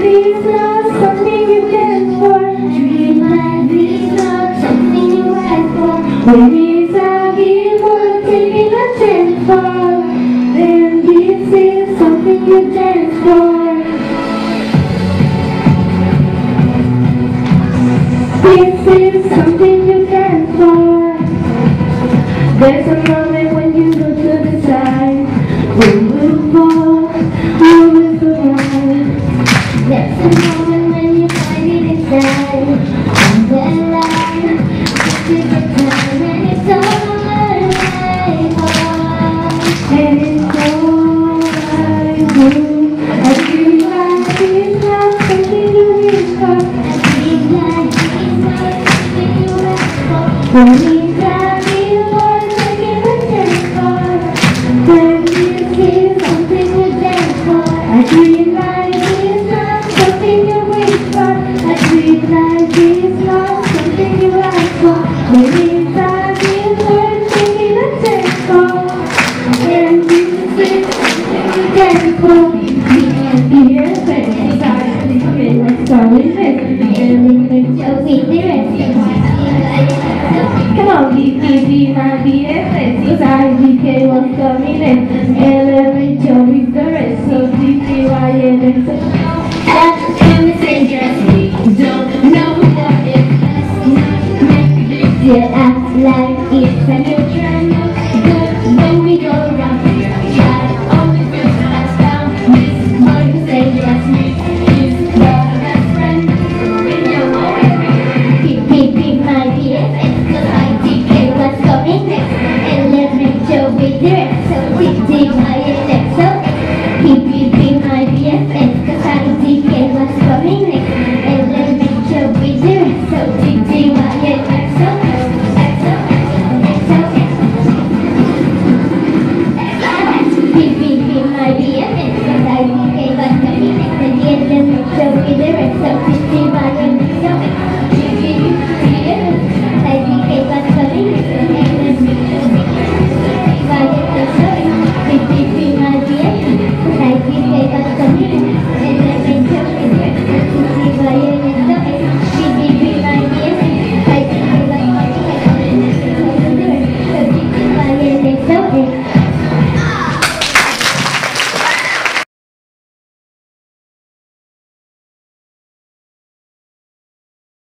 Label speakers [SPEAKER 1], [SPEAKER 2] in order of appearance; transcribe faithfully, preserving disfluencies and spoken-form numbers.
[SPEAKER 1] is not something you dance for. Dream life is not something you ask for. When it's a gift worth taking a chance for, then this is something you dance for. This is something you dance for. There's a moment when you go to the side. Who will fall? Who will survive? There's a moment when you find it inside. And then life, this is the time when it's all right. And it's all I do. I feel like it's not something you wish for. I feel like it's not something you ask for. When it's time you want to give a chance for, then this is something you dance for. I feel like it's not something you wish for. I feel like it's not something you ask for. When it's time you want to give a chance for, then this is something you dance for. Come on, be, be, be, not be, let's go. I D K, what's coming in?